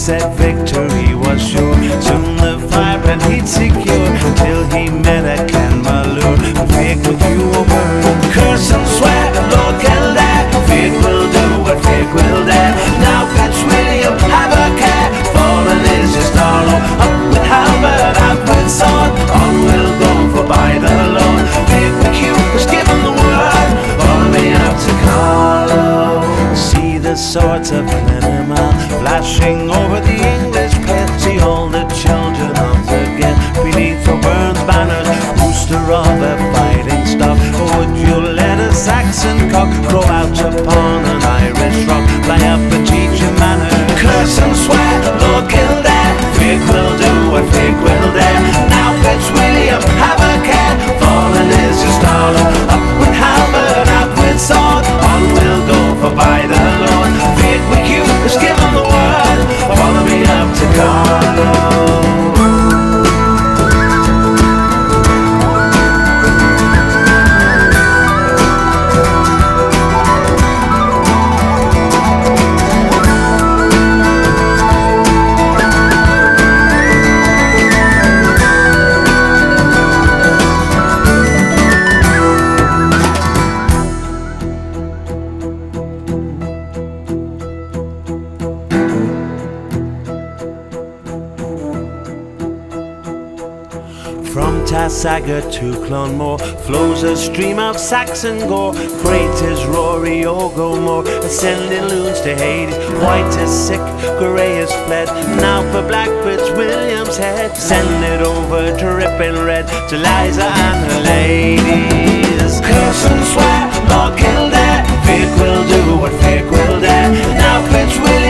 said victory was sure. Soon the vibrant he'd secure, till he met a Carlow. Fake with you will burn. Curse and swear, Lord Kildare. Fake will do what fake will dare. Now Fitzwilliam, have a care. Fallen is just Carlow. Up with halberd, out with sword. On we'll go for by the Lord. Fake with you was given the word. Follow me up to Carlow. See the swords of Ranagri flashing over the English plain. See all the children of the gate beneath the burned banners. Rooster of a fighting stock, would you let a Saxon cock crow out upon an Irish rock? Fly up and teach a manner. Curse and swear, Lord Kildare. Fake will do what fake will dare. Now Fitzwilliam, have a care. Fallen is just Carlow. Up with halberd, out with sword. On we'll go for by the Lord. Fake with you is given the word. Follow me up to Carlow. From Tassaga to Clonmore flows a stream of Saxon gore. Great is Rory Ogomore, ascending loons to Hades. White is sick, grey is fled. Now for Black Fitzwilliam's head. Send it over dripping red to Liza and her ladies. Curse and swear, Lord Kildare. Fake will do what fake will dare. Now Fitzwilliam,